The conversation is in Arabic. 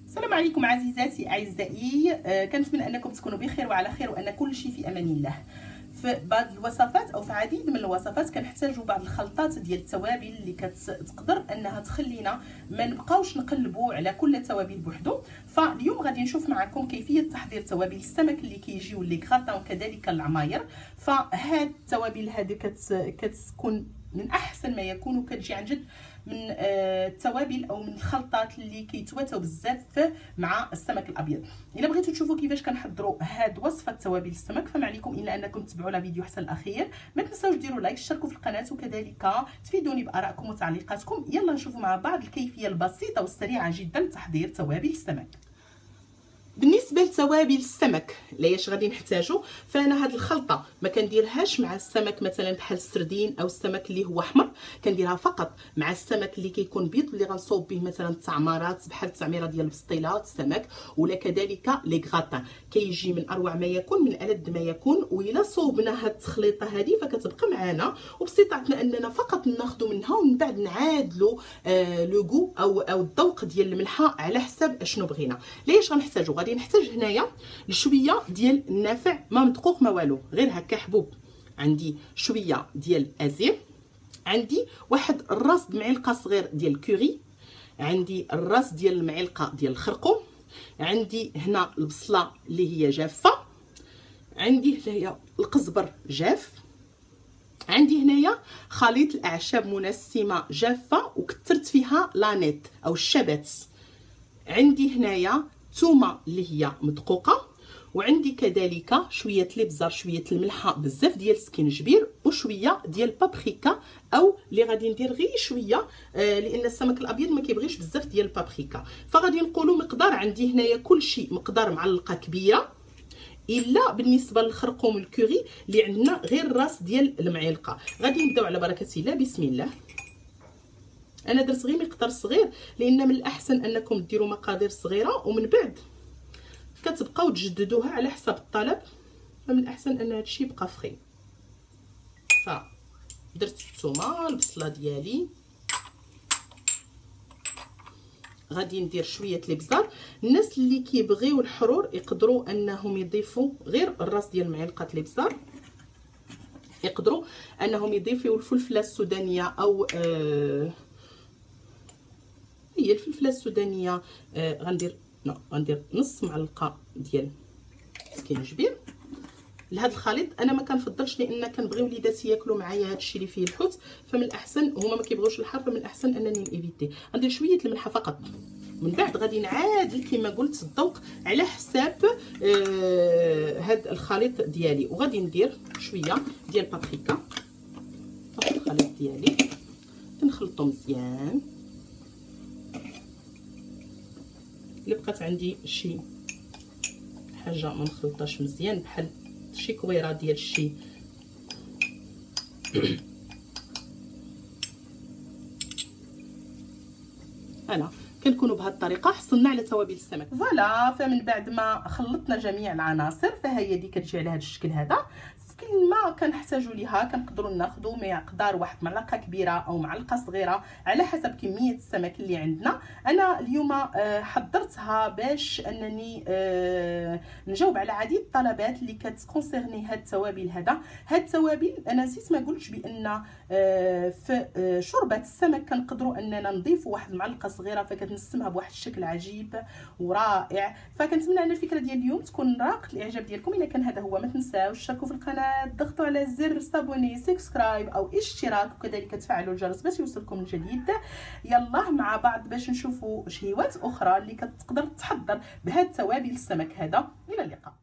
السلام عليكم عزيزاتي اعزائي، كنتمنى انكم تكونوا بخير وعلى خير وان كل شيء في امان الله. في بعض الوصفات او في عديد من الوصفات كنحتاجوا بعض الخلطات ديال التوابل اللي كتقدر انها تخلينا ما نبقاوش نقلبوا على كل توابل بوحدو. فاليوم غادي نشوف معكم كيفيه تحضير توابل السمك اللي كيجيو لي غراتان وكذلك العماير. فهاد التوابل هذه كتكون من احسن ما يكون وكتجي عن جد من التوابل او من الخلطات اللي كيتواتاو بزاف مع السمك الابيض. الا بغيتوا تشوفوا كيفاش كنحضروا هاد وصفه توابل السمك فما عليكم الا انكم تتبعوا لا فيديو حتى الاخير. ما تنساوش ديروا لايك، تشتركوا في القناه وكذلك تفيدوني بارائكم وتعليقاتكم. يلا نشوفوا مع بعض الكيفيه البسيطه والسريعه جدا لتحضير توابل السمك. بالنسبه لتوابل السمك اللي غادي نحتاجو، فانا هاد الخلطه ما كنديرهاش مع السمك مثلا بحال السردين او السمك اللي هو احمر، كنديرها فقط مع السمك اللي كيكون بيض اللي غنصوب به مثلا التعميرات بحال التعميره ديال البسطيلات السمك، ولا كذلك لي غراتان كيجي من اروع ما يكون، من ألذ ما يكون. وإلا صوبنا هاد التخليطه هذه فكتبقى معنا وباستطاعتنا اننا فقط ناخذ منها ومن بعد نعادلوا لو غو او الذوق ديال الملحه على حساب اشنو بغينا. ليش غنحتاجو؟ غادي نحتاج هنايا لشويه ديال النافع ما مدقوق ما والو، غير هكا حبوب. عندي شويه ديال ازير، عندي واحد الراس معلقه صغير ديال الكوري، عندي الراس ديال المعلقه ديال الخرقوم، عندي هنا البصله اللي هي جافه، عندي هنايا القزبر جاف، عندي هنايا خليط الاعشاب منسمه جافه وكثرت فيها لانيت او الشبت، عندي هنايا ثومه اللي هي مدقوقه، وعندي كذلك شويه الابزار، شويه الملحه، بزاف ديال السكينجبير وشويه ديال البابريكا او اللي غادي ندير غير شويه لان السمك الابيض ما كيبغيش بزاف ديال البابريكا. فغادي نقولوا مقدار عندي هنايا كل شيء مقدار معلقه كبيره، الا بالنسبه للخرقوم الكوري اللي عندنا غير الراس ديال المعلقه. غادي نبداو على بركه الله. بسم الله. انا درت غير مقدار صغير لان من الاحسن انكم ديروا مقادير صغيره ومن بعد كتبقاو تجددوها على حسب الطلب، فمن الاحسن ان هادشي يبقى فري. درت الثومه، البصله ديالي، غادي ندير شويه الابزار. الناس اللي كيبغيو الحرور يقدروا انهم يضيفوا غير الراس ديال معلقه الابزار، يقدروا انهم يضيفوا الفلفله السودانيه او هي الفلفله السودانيه. غندير نص معلقه ديال السكينجبير لهذا الخليط. انا ما كنفضلش لان كنبغي وليداتي ياكلوا معايا هادشي اللي فيه الحوت، فمن الاحسن هما ما كيبغيوش الحار، فمن الاحسن انني نيفيتي. غندير شويه الملحه فقط، من بعد غادي نعادل كما قلت الذوق على حساب هاد الخليط ديالي. وغادي ندير شويه ديال البابريكا في الخليط ديالي، كنخلطو مزيان. الا بقات عندي شي حاجه ما مخلطاش مزيان بحال شي كويره ديال شي انا كنكونوا بهذه الطريقه حصلنا على توابل السمك. فوالا، فمن بعد ما خلطنا جميع العناصر فهي دي كتجي على هذا الشكل هذا. كلمه كنحتاجوا ليها كنقدروا ناخذوا مقدار واحد معلقه كبيره او معلقه صغيره على حسب كميه السمك اللي عندنا. انا اليوم حضرتها باش انني نجاوب على عديد الطلبات اللي كتكونسيرني هاد التوابل هذا. هاد التوابل انا نسيت ما قلتش بان في شوربه السمك كنقدروا اننا نضيفوا واحد المعلقه صغيره فكتنسمها بواحد الشكل عجيب ورائع. فكنتمنى ان الفكره ديال اليوم تكون راقت الاعجاب ديالكم. الا كان هذا هو ما تنساوش تشتركوا في القناه، ضغطوا على زر سابوني سبسكرايب او اشتراك، وكذلك تفعلوا الجرس باش يوصلكم الجديد. يلا مع بعض باش نشوفوا شهيوات اخرى اللي كتقدر تحضر بهاد توابل السمك هذا. الى اللقاء.